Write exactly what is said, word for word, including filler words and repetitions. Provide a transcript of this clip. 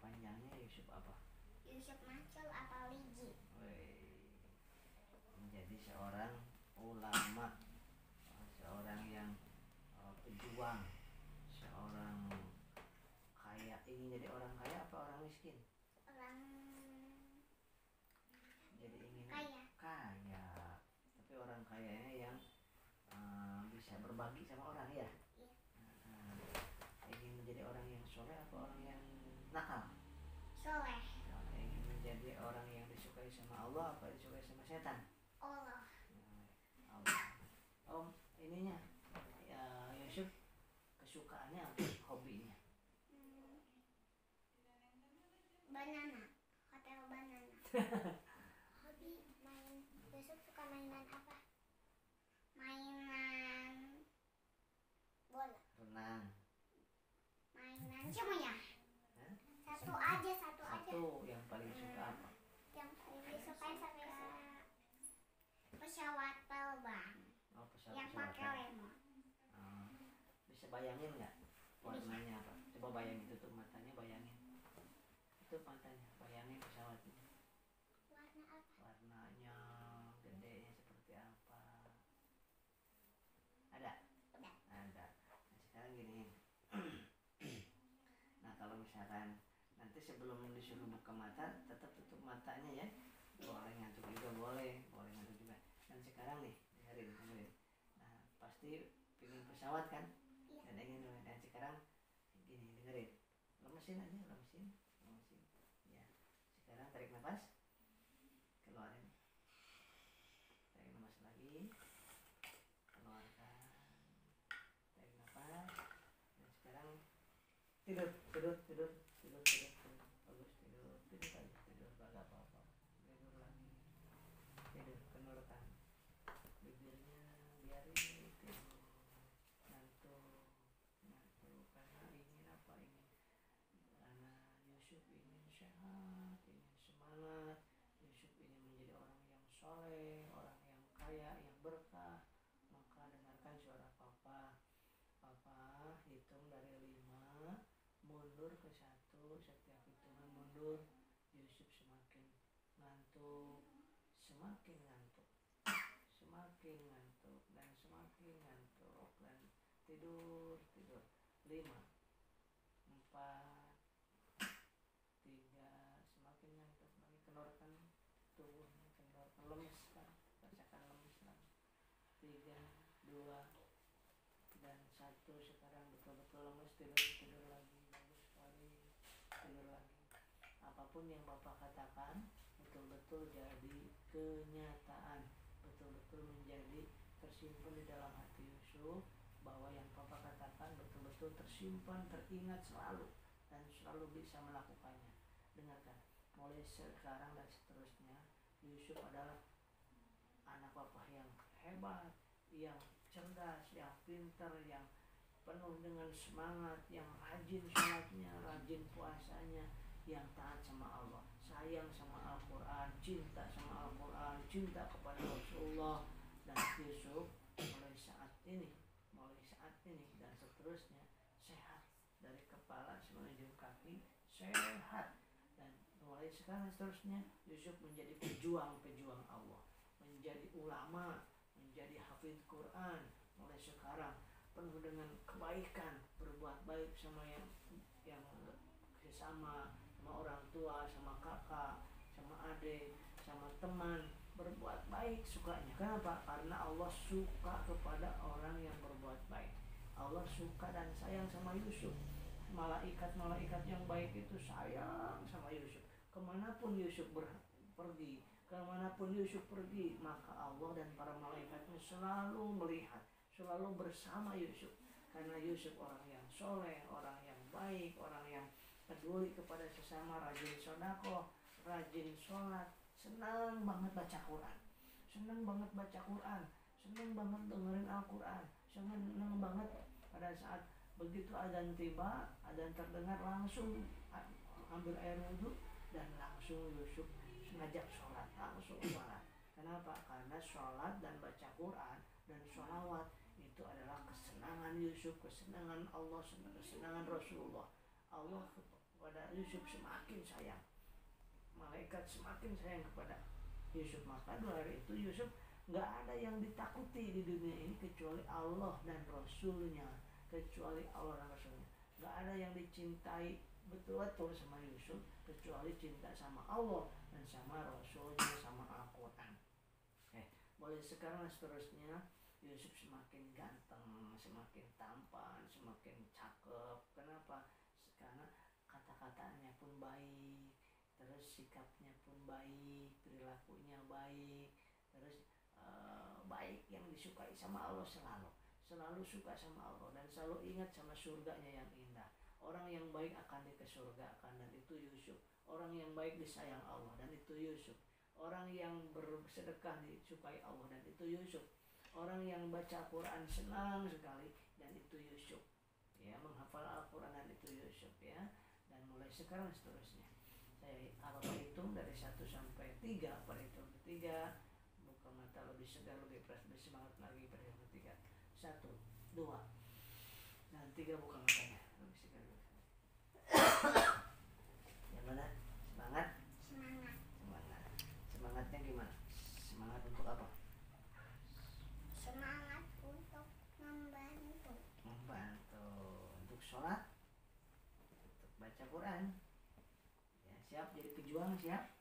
panjangnya Yusuf apa? Yusuf Mansur atau Liji. Menjadi seorang ulama, seorang yang uh, pejuang, seorang kaya. Ingin jadi orang kaya apa orang miskin? Orang jadi ingin kaya. Kaya. Tapi orang kayanya yang uh, bisa berbagi sama orang ya. Iya. Uh, ingin menjadi orang yang soleh apa orang yang nakal? Soleh. Ingin menjadi orang yang disukai sama Allah apa disukai sama setan? Allah. Allah. Om, ininya ya, Yusuf kesukaannya apa? Hobinya? Hmm. Banana. Hotel banana. Hobi main. Yusuf suka mainan apa? Mainan bola. Renang. Mainan semuanya. Hah? Satu aja, satu, Satu aja. Yang paling suka apa? Yang paling disukai sampai pesawat terbang. Oh, pesawat. Yang pakai remote. Uh, bisa bayangin nggak warnanya apa? Coba bayangin, tutup matanya, bayangin. Itu matanya, bayangin pesawatnya. Warna apa? Warnanya, gedenya seperti apa? Ada? Ada. Ada. Nah, sekarang gini. Nah, kalau misalkan nanti sebelum disuruh buka mata, tetap tutup matanya ya. Boleh ngantuk juga, boleh, boleh ngantuk juga. Dan sekarang nih, dengerin, dengerin. Nah, pasti pengen pesawat kan? Iya. Dan ingin, dan sekarang gini, dengerin. Lemesin aja, lemesin, lemesin. Ya. Sekarang tarik nafas, keluarin. Tarik nafas lagi, keluarkan. Tarik nafas. Dan sekarang tidur, tidur, tidur, tidur, tidur, tidur. Bagus, tidur, tidur aja, tidur, gak apa-apa. Tidur lagi, tidur, kenurkan. Bibirnya biarin tidur. Ngantuk, ngantuk. Karena ingin apa? Ingin karena Yusuf ingin sehat, ingin semangat. Yusuf ingin menjadi orang yang soleh, orang yang kaya, yang berkah. Maka dengarkan suara papa. Papa hitung dari lima, mundur ke satu. Setiap hitungan mundur, Yusuf semakin ngantuk, semakin ngantuk, semakin ngantuk, dan semakin ngantuk, dan tidur, tidur. Lima, empat, tiga, semakin ngantuk lagi. Kendorkan tubuhnya, kendorkan, lemes kan, rasakan lemes lagi. Tiga, dua, dan satu. Sekarang betul-betul lemes, tidur, tidur lagi. Bagus sekali, tidur lagi. Apapun yang Bapak katakan betul-betul jadi kenyataan, betul-betul menjadi tersimpan di dalam hati Yusuf, bahwa yang Bapak katakan betul-betul tersimpan, teringat selalu, dan selalu bisa melakukannya. Dengarkan, mulai sekarang dan seterusnya, Yusuf adalah anak Bapak yang hebat, yang cerdas, yang pintar, yang penuh dengan semangat, yang rajin sholatnya, rajin puasanya, yang taat sama Allah, sayang sama Al-Quran, cinta sama Al-Quran, cinta kepada Rasulullah. Dan Yusuf mulai saat ini, mulai saat ini dan seterusnya sehat dari kepala menuju kaki, sehat. Dan mulai sekarang seterusnya Yusuf menjadi pejuang-pejuang Allah, menjadi ulama, menjadi hafidz Quran. Mulai sekarang penuh dengan kebaikan, berbuat baik sama yang yang sesama, sama orang tua, sama kakak, sama adik, sama teman, berbuat baik sukanya. Kenapa? Karena Allah suka kepada orang yang berbuat baik. Allah suka dan sayang sama Yusuf. Malaikat-malaikat yang baik itu sayang sama Yusuf. Kemanapun Yusuf ber- pergi, kemanapun Yusuf pergi, maka Allah dan para malaikatnya selalu melihat, selalu bersama Yusuf. Karena Yusuf orang yang soleh, orang yang baik, orang yang peduli kepada sesama, rajin sedekah, rajin sholat, senang banget baca Quran, senang banget baca Quran, senang banget dengerin Al-Quran, senang banget pada saat begitu adzan tiba, adzan terdengar langsung ambil air wudhu dan langsung Yusuf ngajak sholat, langsung sholat. Kenapa? Karena sholat dan baca Quran dan sholawat itu adalah kesenangan Yusuf, kesenangan Allah, kesenangan Rasulullah. Allah kepada Yusuf semakin sayang. Malaikat semakin sayang kepada Yusuf. Maka dua hari itu Yusuf nggak ada yang ditakuti di dunia ini kecuali Allah dan Rasulnya. Kecuali Allah dan Rasulnya. Nggak ada yang dicintai betul-betul sama Yusuf kecuali cinta sama Allah dan sama Rasulnya, sama Al-Quran. Eh, boleh sekarang seterusnya. Yusuf semakin ganteng, semakin tampan, semakin cakep. Kenapa? Karena kata-katanya pun baik, terus sikapnya pun baik, perilakunya baik, terus uh, baik yang disukai sama Allah selalu. Selalu suka sama Allah dan selalu ingat sama surganya yang indah. Orang yang baik akan dikesurgakan dan itu Yusuf. Orang yang baik disayang Allah dan itu Yusuf. Orang yang bersedekah disukai Allah dan itu Yusuf. Orang yang baca Quran senang sekali dan itu Yusuf. Ya, menghafal Al-Quran dan itu Yusuf ya. Dan mulai sekarang seterusnya. Saya kalau hitung dari satu sampai tiga, perhitung ketiga, buka mata lebih segar, lebih fresh, lebih semangat lagi perhitung ketiga. Satu, dua, dan tiga buka matanya. Lebih segar, lebih segar. Yang mana? Semangat? Semangat. Semangat. Semangatnya gimana? Semangat untuk apa? Semangat untuk membantu. Membantu untuk sholat, untuk baca Quran. Ya, siap jadi pejuang, siap?